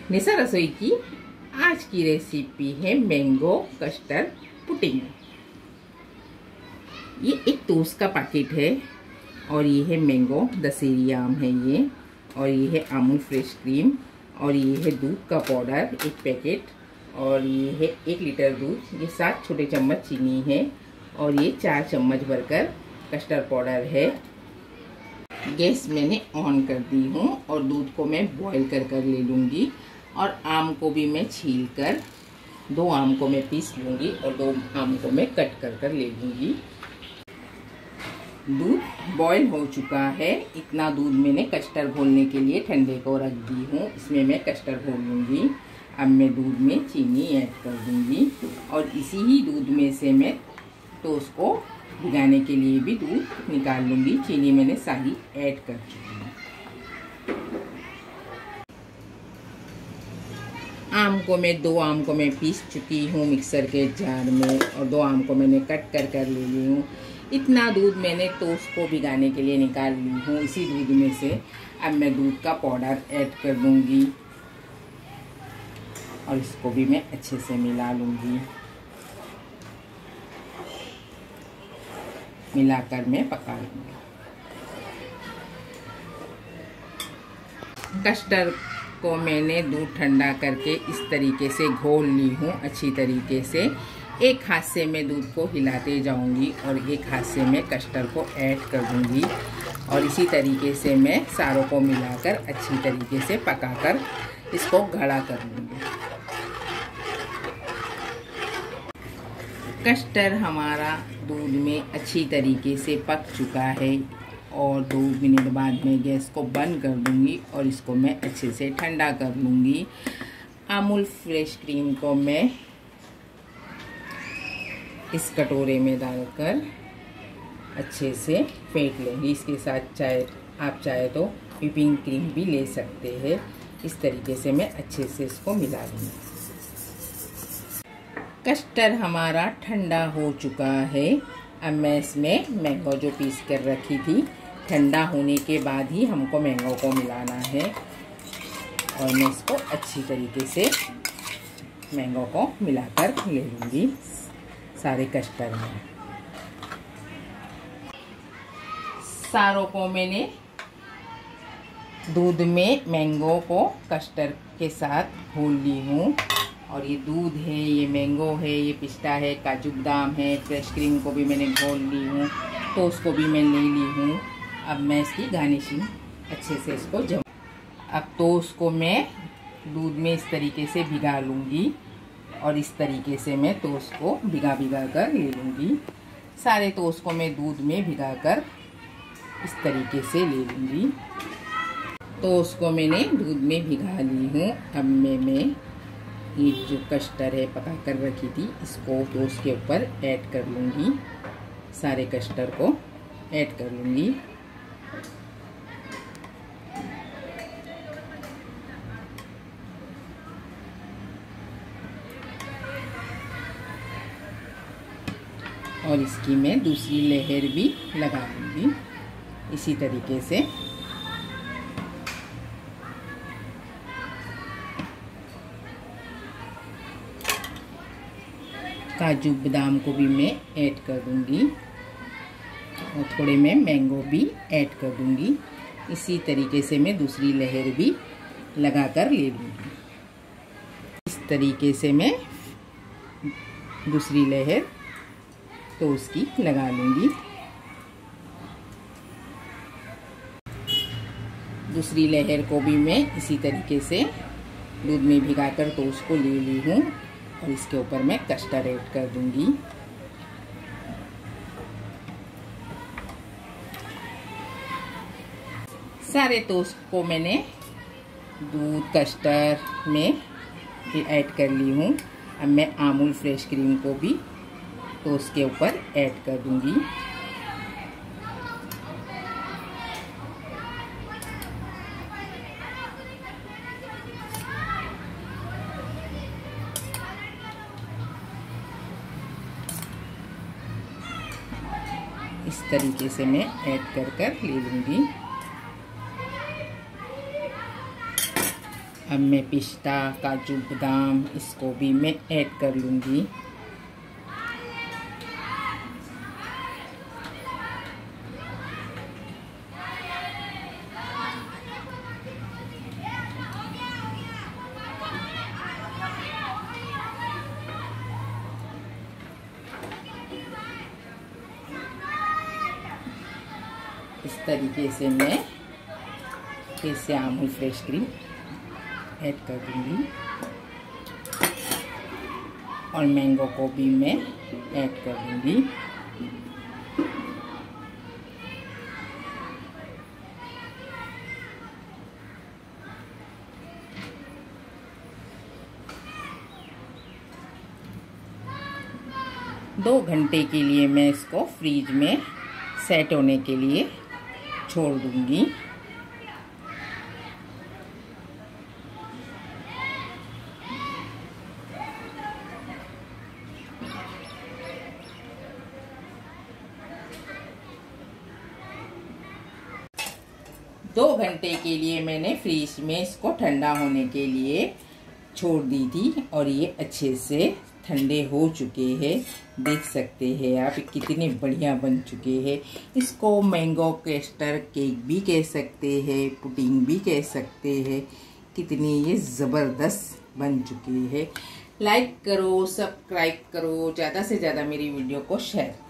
निशा रसोई की आज की रेसिपी है मैंगो कस्टर्ड पुडिंग। ये एक टोस्ट का पैकेट है और ये है मैंगो दशहरी आम है ये, और ये है अमूल फ्रेश क्रीम, और ये है दूध का पाउडर एक पैकेट, और ये है 1 लीटर दूध, ये 7 छोटे चम्मच चीनी है, और ये 4 चम्मच भरकर कस्टर्ड पाउडर है। गैस मैंने ऑन कर दी हूँ और दूध को मैं बॉईल कर ले लूँगी, और आम को भी मैं छील कर 2 आम को मैं पीस लूँगी और 2 आम को मैं कट कर ले लूँगी। दूध बॉईल हो चुका है। इतना दूध मैंने कस्टर्ड घोलने के लिए ठंडे को रख दी हूँ। इसमें मैं कस्टर्ड घोल लूँगी। अब मैं दूध में चीनी ऐड कर दूँगी, और इसी ही दूध में से मैं टोस्ट को भिगाने के लिए भी दूध निकाल लूँगी। चीनी मैंने सारी ऐड कर चुकी हूँ। दो आम को मैं पीस चुकी हूँ मिक्सर के जार में, और 2 आम को मैंने कट कर ले ली हूँ। इतना दूध मैंने टोस्ट को भिगाने के लिए निकाल ली हूँ। इसी दूध में से अब मैं दूध का पाउडर ऐड कर दूँगी, और इसको भी मैं अच्छे से मिला लूँगी। मिलाकर मैं पका लूँगी। कस्टर्ड को मैंने दूध ठंडा करके इस तरीके से घोल ली हूँ अच्छी तरीके से। एक हाथ से मैं दूध को हिलाते जाऊंगी और एक हाथ से मैं कस्टर्ड को ऐड कर दूंगी, और इसी तरीके से मैं सारों को मिलाकर अच्छी तरीके से पकाकर इसको गाढ़ा कर लूँगी। कस्टर्ड हमारा दूध में अच्छी तरीके से पक चुका है, और 2 मिनट बाद मैं गैस को बंद कर दूंगी और इसको मैं अच्छे से ठंडा कर लूँगी। अमूल फ्रेश क्रीम को मैं इस कटोरे में डालकर अच्छे से फेंट लूँगी। इसके साथ आप चाहे तो व्हिपिंग क्रीम भी ले सकते हैं। इस तरीके से मैं अच्छे से इसको मिला लूँगी। कस्टर्ड हमारा ठंडा हो चुका है। अब मैं इसमें मैंगो जो पीस कर रखी थी, ठंडा होने के बाद ही हमको मैंगो को मिलाना है, और मैं इसको अच्छी तरीके से मैंगो को मिलाकर ले लूँगी सारे कस्टर्ड में। सारों को मैंने दूध में मैंगो को कस्टर्ड के साथ घोल ली हूँ, और ये दूध है, ये मैंगो है, ये पिस्ता है, काजू बादाम है, फ्रेश क्रीम को भी मैंने घोल ली हूँ, टोस्ट को भी मैं ले ली हूँ। अब मैं इसकी गार्निशिंग अच्छे से इसको अब टोस्ट को मैं दूध में इस तरीके से भिगा लूँगी, और इस तरीके से मैं टोस्ट को भिगा कर ले लूँगी। सारे टोस्ट को मैं दूध में भिगा कर इस तरीके से ले लूँगी। टोस्ट को मैंने दूध में भिगा ली हूँ। अब मैं ये जो कस्टर्ड है पका कर रखी थी, इसको टोस्ट के ऊपर ऐड कर लूँगी। सारे कस्टर्ड को ऐड कर लूँगी। और इसकी मैं दूसरी लेयर भी लगा दूँगी इसी तरीके से। काजू बादाम को भी मैं ऐड कर दूँगी, और थोड़े मैं मैंगो भी ऐड कर दूँगी। इसी तरीके से मैं दूसरी लेयर भी लगाकर ले लूँगी। इस तरीके से मैं दूसरी लेयर टोस्ट की लगा लूँगी। दूसरी लेयर को भी मैं इसी तरीके से दूध में भिगाकर टोस्ट को ले ली हूँ, और इसके ऊपर मैं कस्टर्ड ऐड कर दूँगी। सारे टोस्ट को मैंने दूध कस्टर्ड में ऐड कर ली हूँ। अब मैं अमूल फ्रेश क्रीम को भी टोस्ट के ऊपर ऐड कर दूँगी। इस तरीके से मैं ऐड कर ले लूँगी। अब मैं पिस्ता, काजू, बादाम इसको भी मैं ऐड कर लूँगी। इस तरीके से मैं फिर से अमूल फ्रेश क्रीम ऐड कर दूँगी और मैंगो को भी मैं ऐड कर दूँगी। दो घंटे के लिए मैं इसको फ्रीज में सेट होने के लिए छोड़ दूँगी। दो घंटे के लिए मैंने फ्रीज में इसको ठंडा होने के लिए छोड़ दी थी और ये अच्छे से ठंडे हो चुके हैं। देख सकते हैं आप कितने बढ़िया बन चुके हैं। इसको मैंगो कस्टर्ड केक भी कह सकते हैं, पुडिंग भी कह सकते हैं। कितनी ये ज़बरदस्त बन चुके हैं। लाइक करो, सब्सक्राइब करो, ज़्यादा से ज़्यादा मेरी वीडियो को शेयर